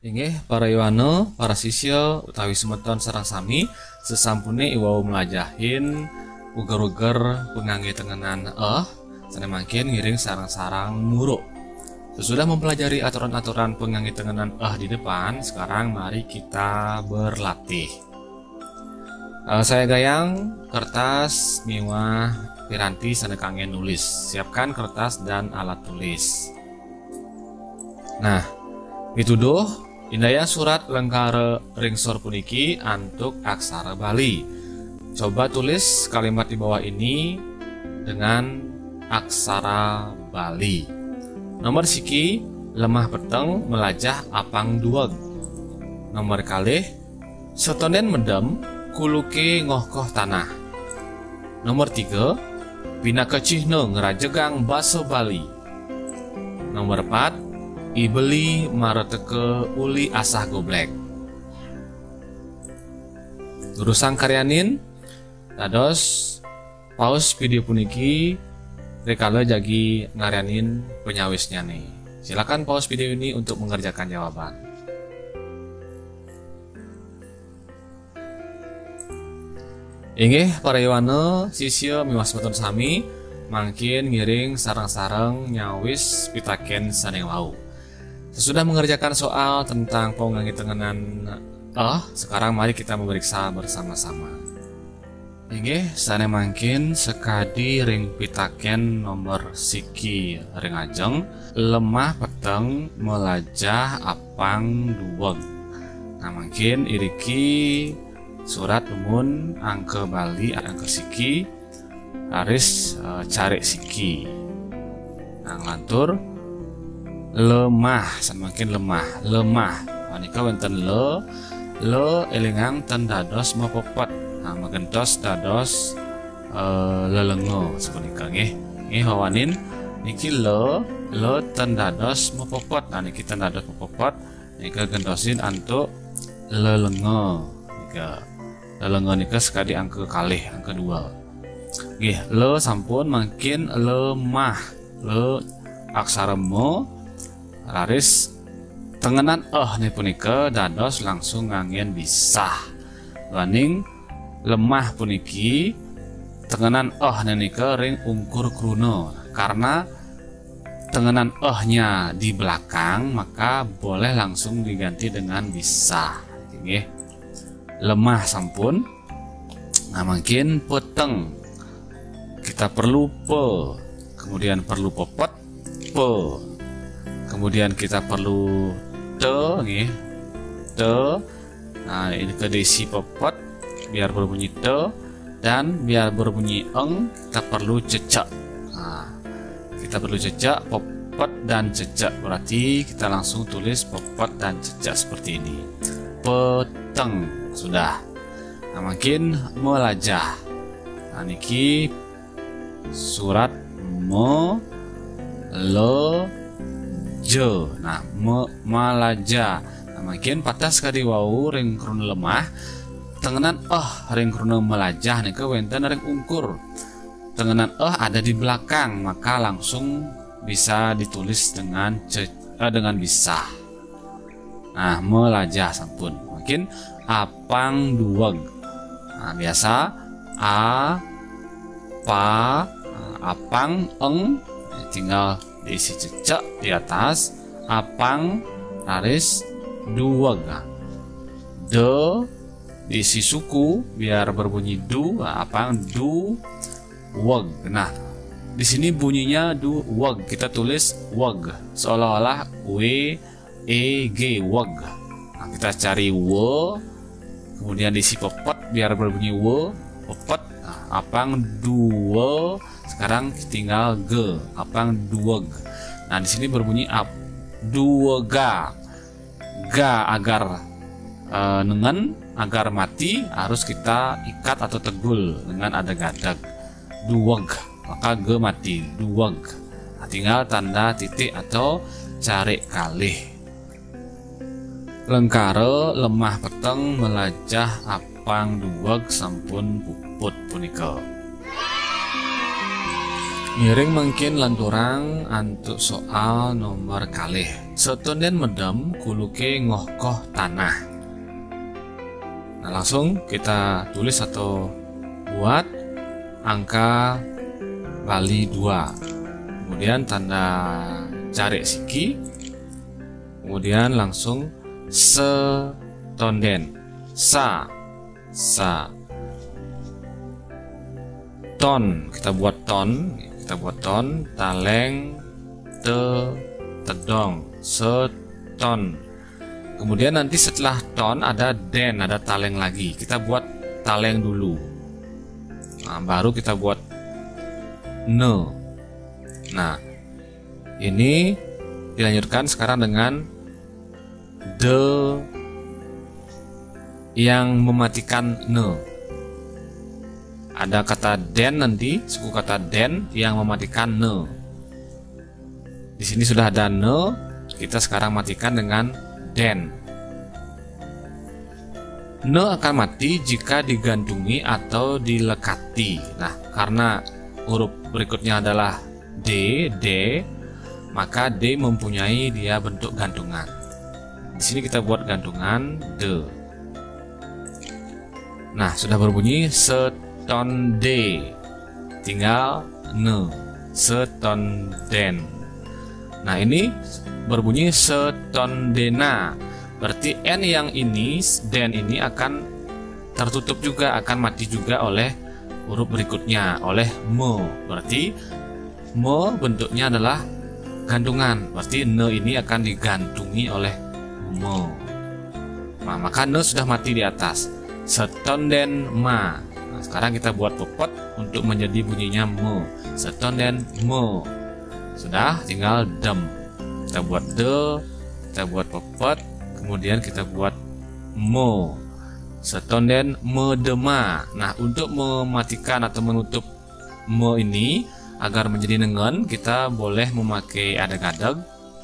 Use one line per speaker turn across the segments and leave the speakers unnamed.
Inggih para Iwano, para sisya utawi semeton sareng sami sesampune iwau melajahin uger-uger pengangge tengenan sana makin ngiring sarang-sarang muruk. Sesudah mempelajari aturan-aturan pengangge tengenan di depan, sekarang mari kita berlatih. Saya gayang kertas miwah piranti sana kangge nulis. Siapkan kertas dan alat tulis. Nah, pituduh indaya surat lengkare ringsor puniki antuk aksara Bali. Coba tulis kalimat di bawah ini dengan aksara Bali. Nomor siki lemah peteng melajah apang dueg. Nomor kalih sotonen mendem kuluke ngohkoh tanah. Nomor 3 pina kecihne ngerajegang baso Bali. Nomor 4 ibeli mareteke uli asah goblek. Lurusang karyanin dados pause video puniki rekala jagi ngaryanin penyawisnya nih. Silakan pause video ini untuk mengerjakan jawaban. Inggih para Iwano sisya miwas beton sami mangkin ngiring sarang-sarang nyawis pitaken saneng wau. Sesudah mengerjakan soal tentang pengangge tengenan sekarang mari kita memeriksa bersama-sama. Inggih sane mangkin sekadi ring pitaken nomor siki ring ajeng lemah peteng melajah apang dueg. Nah mangkin iriki surat umun angke Bali angke siki haris cari siki. Nah lantur lemah semakin lemah anika wonten le elingang ten dados mepepet. Nah magentos dados lelengo sapunika nggih hawanin niki le ten dados mepepet. Nah niki ten dados mepepet nika gentosin antuk lelengo nika lelengo nika sekadi angke kalih angke 2 nggih le sampun makin lemah le aksara mo laris tengenan nih punika dados langsung nganggen bisa waning lemah puniki tengenan nika ring ungkur kruno. Karena tengenan nya di belakang maka boleh langsung diganti dengan bisa nggih. Lemah sampun. Nah mungkin peteng kita perlu pe, kemudian perlu popot pe, kemudian kita perlu te nggih te. Nah ini kedisi popot biar berbunyi te dan biar berbunyi eng kita perlu cecak. Nah kita perlu cecak popot dan cecak, berarti kita langsung tulis popot dan cecak seperti ini. Peteng sudah. Nah makin melajah. Nah niki surat me le je. Nah malaja. Nah makin patah sekali wau ring krun lemah tengenan ring krun melajah nika wenten ring ungkur. Tengenan ada di belakang maka langsung bisa ditulis dengan bisa. Nah melajah sampun. Makin apang dueg. Nah biasa a pa apang eng tinggal diisi cecak di atas apang laris dueg. De diisi suku biar berbunyi du apang du weg. Nah di sini bunyinya du weg, kita tulis weg seolah-olah w e g weg. Nah kita cari wo kemudian diisi popot biar berbunyi wo popot. Nah, apang duwe sekarang tinggal ge apang dueg. Nah di sini berbunyi duega ga agar nengen agar mati harus kita ikat atau tegul dengan ada gadag dueg maka ge mati dueg. Nah, tinggal tanda titik atau cari kalih. Lengkare lemah peteng melajah apang dueg sampun puput punika. Ngiring mungkin lanturang untuk soal nomor kalih. Setonden medem kuluke ngohkoh tanah. Nah, langsung kita tulis atau buat angka kali 2. Kemudian tanda cari siki. Kemudian langsung setonden. Sa ton, kita buat ton, taleng tedong, seton. Kemudian nanti setelah ton ada den, ada taleng lagi, kita buat taleng dulu. Nah, baru kita buat ne. Nah, ini dilanjutkan sekarang dengan de yang mematikan ne. Ada kata den nanti, suku kata den yang mematikan ne. Di sini sudah ada ne, kita sekarang matikan dengan den. Ne akan mati jika digantungi atau dilekati. Nah, karena huruf berikutnya adalah d, maka d mempunyai dia bentuk gantungan. Di sini kita buat gantungan de. Nah, sudah berbunyi setonde, tinggal ne, setonden. Nah, ini berbunyi setondena, berarti n yang ini, den ini akan tertutup juga, akan mati juga oleh huruf berikutnya, oleh me. Berarti me bentuknya adalah gantungan, berarti ne ini akan digantungi oleh me. Nah, maka ne sudah mati di atas. Setonden ma. Nah, sekarang kita buat pepet untuk menjadi bunyinya me. Setonden me. Sudah, tinggal dem. Kita buat de, kita buat pepet, kemudian kita buat me. Setonden medema. Nah, untuk mematikan atau menutup me ini agar menjadi nengen, kita boleh memakai adeg-adeg.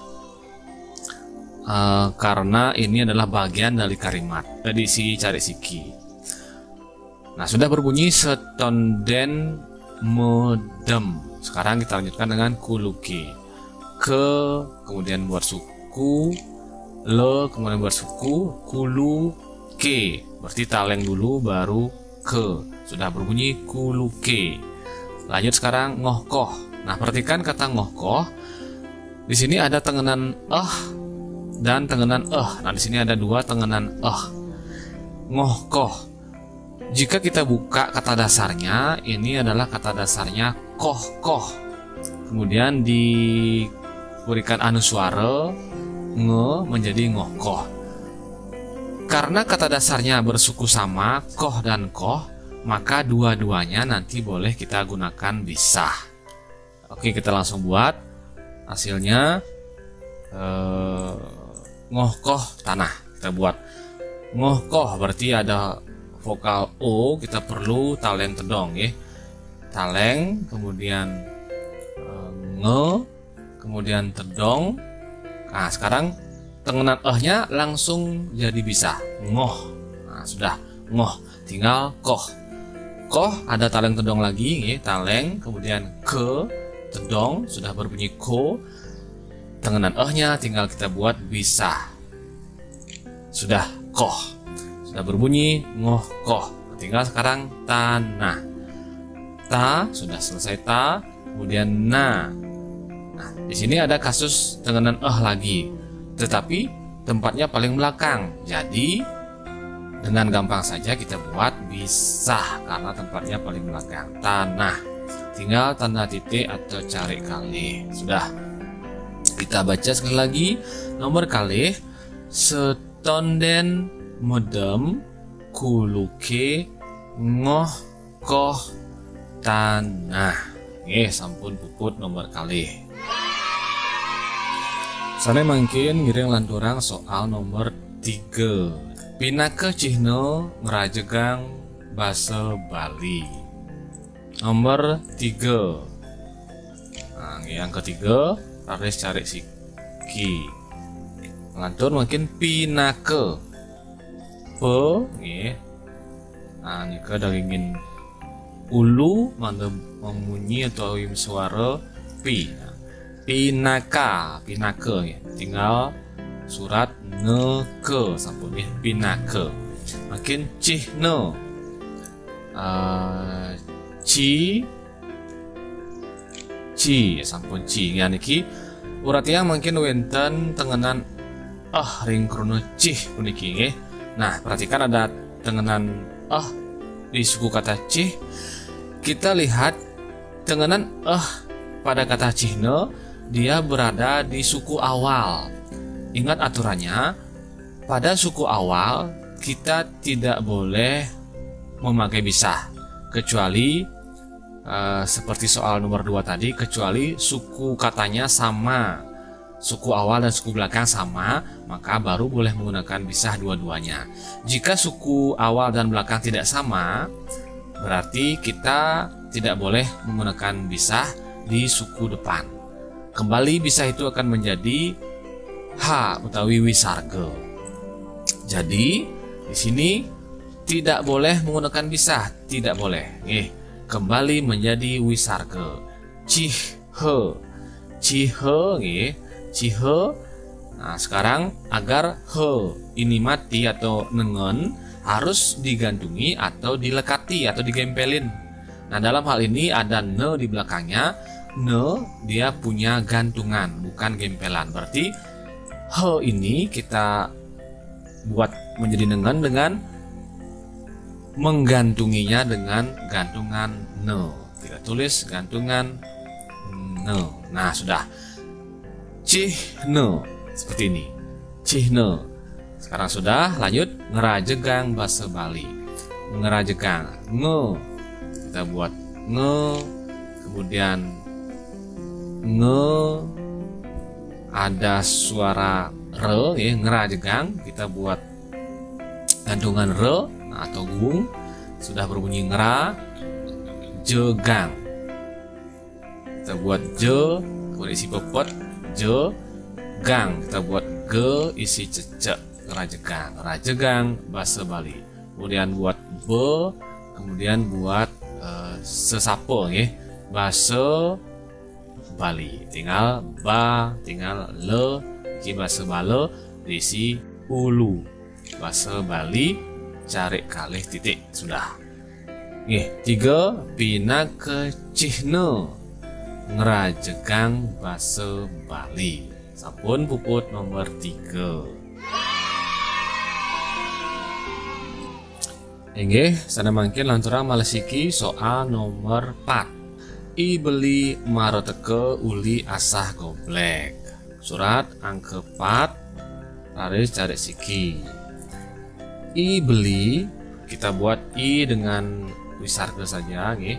Karena ini adalah bagian dari kalimat dari si cari siki. Nah, sudah berbunyi setonden medem. Sekarang kita lanjutkan dengan kuluke. Ke, kemudian buat suku, le, kemudian buat suku, kuluke. Berarti taleng dulu baru ke. Sudah berbunyi kuluke. Lanjut sekarang ngohkoh. Nah, perhatikan kata ngohkoh. Di sini ada tengenan dan tengenan Nah, di sini ada dua tengenan ngohkoh. Jika kita buka kata dasarnya, ini adalah kata dasarnya koh. Kemudian diberikan anusuara nge menjadi ngohkoh. Karena kata dasarnya bersuku sama, koh dan koh, maka dua-duanya nanti boleh kita gunakan bisa. Oke, kita langsung buat hasilnya. Ngohkoh tanah, kita buat ngohkoh, berarti ada vokal o, kita perlu taleng tedong ya. Taleng, kemudian nge, kemudian tedong. Nah, sekarang tengenan nya langsung jadi bisa ngoh. Nah, sudah ngoh, tinggal koh. Koh ada taleng tedong lagi ya, taleng, kemudian ke, tedong, sudah berbunyi ko. Tengenan nya tinggal kita buat bisa. Sudah koh. Sudah berbunyi ngohkoh. Tinggal sekarang tanah. Ta sudah selesai ta, kemudian na. Nah, di sini ada kasus tengenan lagi. Tetapi tempatnya paling belakang. Jadi dengan gampang saja kita buat bisa karena tempatnya paling belakang. Tanah. Tinggal tanda titik atau cari kali. Sudah. Kita baca sekali lagi nomor kalih. Setonden medem kuluke ngohkoh tanah. Sampun puput nomor kalih. Sana mungkin ngiring lanturang soal nomor 3. Pinake cihno ngerajegang basa Bali. Nomor 3. Nah, yang ketiga harus cari siki. Lantur mungkin pinake. Pe, nah, jika dagingin ulu membunyi atau suara pi. Pinaka, pinaka ya. Tinggal surat neke sampun ya, pinaka. Makin cihne, ci sampun ci. Ya niki urat yang mungkin wenten tengenan ring krono cih puniki nggih. Nah, perhatikan ada tengenan di suku kata cih. Kita lihat tengenan pada kata cihne dia berada di suku awal. Ingat aturannya, pada suku awal kita tidak boleh memakai bisah kecuali seperti soal nomor 2 tadi, kecuali suku katanya sama, suku awal dan suku belakang sama, maka baru boleh menggunakan bisah dua-duanya. Jika suku awal dan belakang tidak sama, berarti kita tidak boleh menggunakan bisah di suku depan. Kembali bisah itu akan menjadi H utawi wisarga. Jadi di sini tidak boleh menggunakan bisah, tidak boleh. Kembali menjadi wisarga. Cihe, cihe, cihe. Nah, sekarang agar he ini mati atau nengen harus digantungi atau dilekati atau digempelin. Nah, dalam hal ini ada ne di belakangnya. Ne dia punya gantungan, bukan gempelan. Berarti he ini kita buat menjadi nengen dengan menggantunginya dengan gantungan ne. Kita tulis gantungan ne. Nah, sudah. Cihne seperti ini. Cihne. Sekarang sudah, lanjut ngerajegang bahasa Bali. Ngerajegang, nge. Kita buat nge, kemudian nge, ada suara re ya, ngerajegang. Kita buat gantungan re atau gung, sudah berbunyi ngera, jegang. Kita buat je, kemudian isi pepet, je, gang. Kita buat ge, isi cecek, ngerajegang, ngerajegang bahasa Bali. Kemudian buat be, kemudian buat sesapo ya, bahasa Bali. Tinggal ba, tinggal le, ki bahasa Bali diisi ulu. Bahasa Bali cari kalih titik sudah. 3 pinaka cihne ngerajegang bahasa Bali. Sampun puput nomor 3. Inggih, sana mangkin lanturang malesiki soal nomor 4. I beli maroteke uli asah goblek. Surat angka 4 harus cari siki. I beli, kita buat i dengan wisarga saja nggih.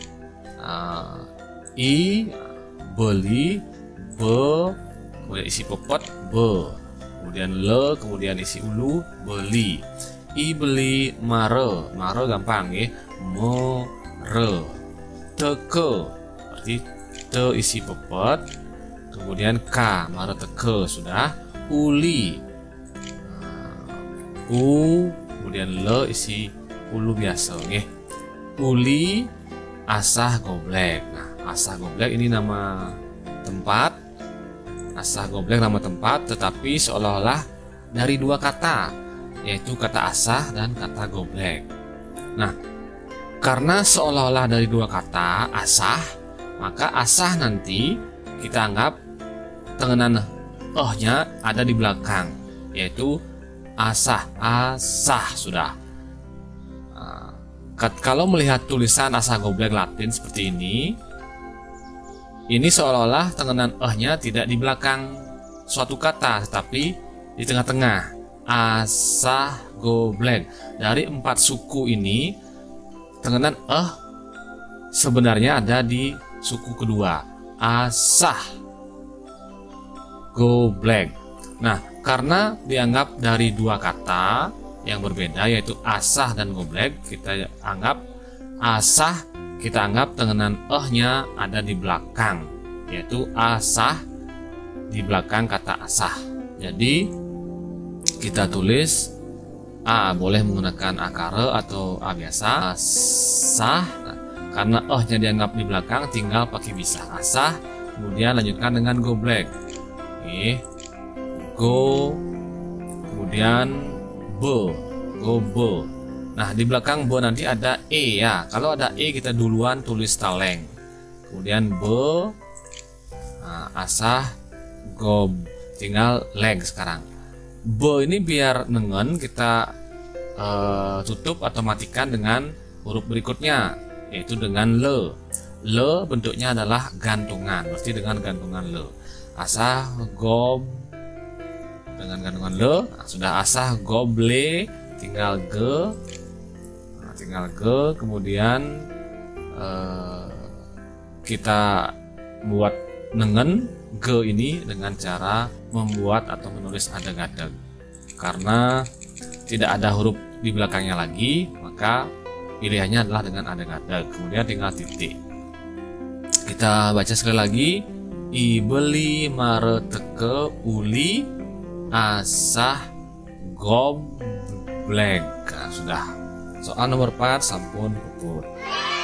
I beli, be, kemudian isi pepet be, kemudian le, kemudian isi ulu beli. I beli mare, mare gampang ya, mere. Teke, berarti te isi pepet, kemudian k, mare teke sudah. Uli, kemudian le isi ulu biasa ya. Uli asah goblek. Nah, asah goblek ini nama tempat. Asah goblek nama tempat, tetapi seolah-olah dari 2 kata, yaitu kata asah dan kata goblek. Nah, karena seolah-olah dari 2 kata asah, maka asah nanti kita anggap tengenan nya ada di belakang, yaitu asah, asah sudah. Kalau melihat tulisan asah goblek Latin seperti ini seolah-olah tengenan nya tidak di belakang suatu kata, tetapi di tengah-tengah. Asah goblek. Dari 4 suku ini tengenan sebenarnya ada di suku kedua, asah goblek. Nah, karena dianggap dari 2 kata yang berbeda, yaitu asah dan goblek, kita anggap asah, kita anggap tengenan nya ada di belakang, yaitu asah di belakang kata asah. Jadi kita tulis A, boleh menggunakan akara atau A biasa. Asah, karena nya dianggap di belakang, tinggal pakai bisa. Asah, kemudian lanjutkan dengan go black. Go, kemudian be, go be. Nah, di belakang be nanti ada ya. Kalau ada kita duluan tulis taleng. Kemudian be, asah, go, tinggal leg sekarang. Be ini biar nengen kita tutup atau matikan dengan huruf berikutnya, yaitu dengan le. Le bentuknya adalah gantungan, berarti dengan gantungan le. Asah gob dengan gantungan le. Nah, sudah asah goble, tinggal ge, kemudian kita buat nengen ge ini dengan cara membuat atau menulis adeg-adeg. Karena tidak ada huruf di belakangnya lagi, maka pilihannya adalah dengan adeg-adeg. Kemudian tinggal titik. Kita baca sekali lagi. Ibeli mareteke uli asah gob black. Nah, sudah. Soal nomor 4 sampun puput.